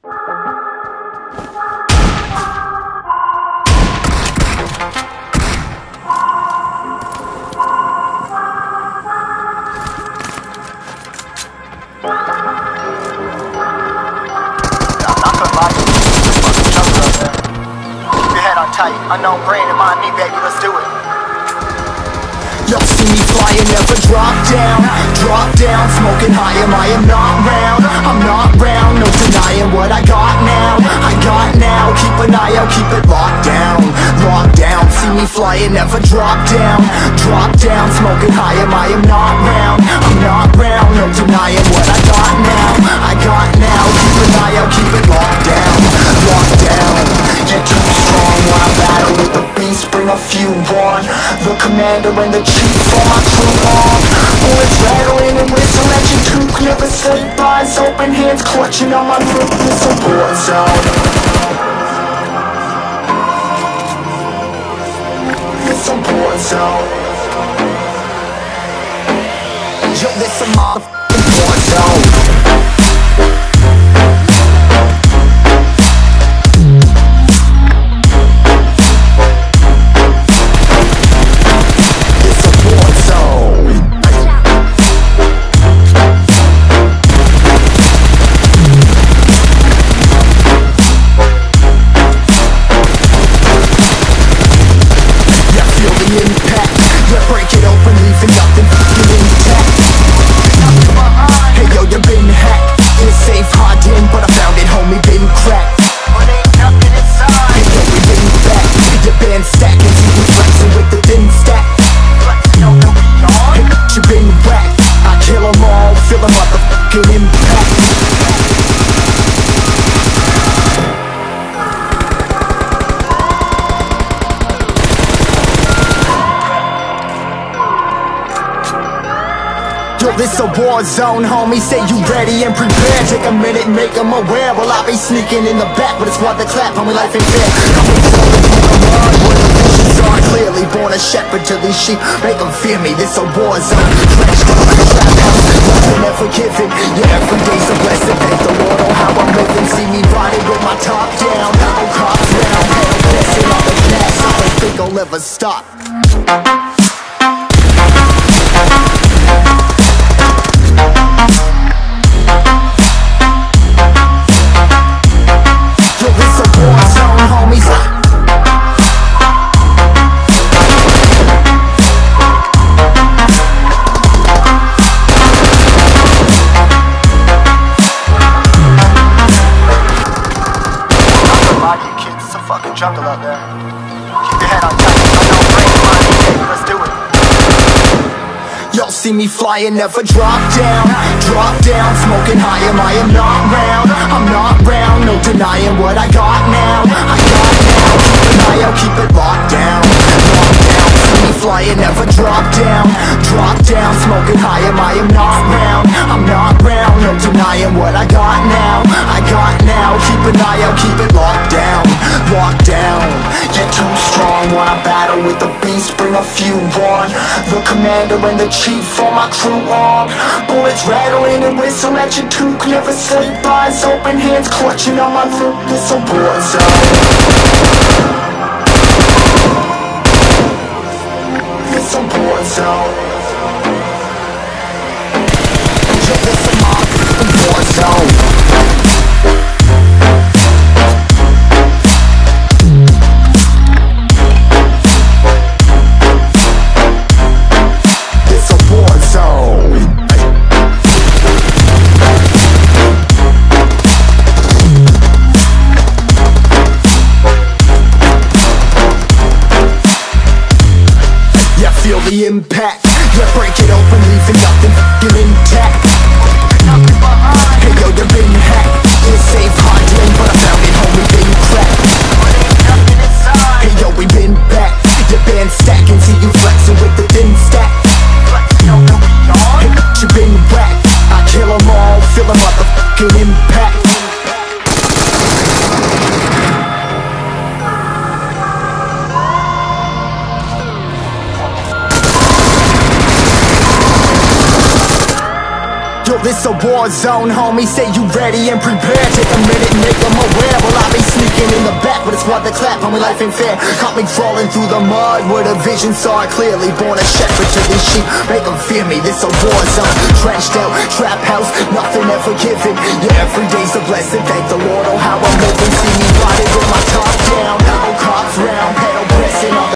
Unknown brain in mind me, baby, let's do it. Y'all see me flying, never drop down, smoking high, I am not round, I'm not round, no denying what I got now, keep an eye out, keep it locked down, see me flying, never drop down, smoking high, I am not round, I'm not round, no denying what I got now, keep an eye out, keep it locked down, you're too strong when I battle with the beast, bring a few on, the commander and the chief for my crew on. Bullets rattling and whistle at your toque, never sleep, eyes open, hands clutching on my throat. It's a war zone. It's a war zone. Yo, this a motherfucking war zone. This a war zone, homie, say you ready and prepared. Take a minute, make them aware. Well, I be sneaking in the back, but it's what the clap, homie, life ain't fair. Coming forward from the mud, where the visions are clearly born a shepherd to these sheep. Make them fear me, this a war zone. Crash down like a trap house, nothing ever given. Yeah, every day's a blessing. Thank the Lord on how I'm living. See me riding with my top down, no cops round. Hell, pressing on the gas, I don't think I'll ever stop. Jungle out there. Keep your head on tight. Unknown brain in mind, baby, let's do it. Y'all see me flying, never drop down, smoking high, I am not round, I'm not round, no denying what I got now, keep an eye out, keep it locked down, see me flying, never drop down, smoking high, I am not round, I'm not round, no denying what I got now, keep an eye out, keep it locked down, you're too strong when I battle with the beast, bring a few on, the commander and the chief for my crew on. Bullets rattling and whistle at your toque, never sleep, eyes open, hands clutching on my throat. It's a war zone. It's a war zone. Yo, it's a motherfucking war zone. Feel the impact, yeah, break it open, leaving nothing f***ing intact. Hey yo, you been hacked, you're safe hiding, but I found it, homie, been cracked. Hey yo, we been back, your band stacking, see you flexing with the thin stack. Hey, you been whacked, I kill them all, feel the motherfucking impact. Yo, this a war zone, homie, say you ready and prepared. Take a minute, make squad that clap, homie, life ain't fair. Caught me crawling through the mud where the vision saw it clearly. Born a shepherd to these sheep, make them fear me. This a war zone, trenched out, trap house, nothing ever given. Yeah, every day's a blessing, thank the Lord, oh how I'm living. See me riding with my top down, oh cops round, pedal pressing on the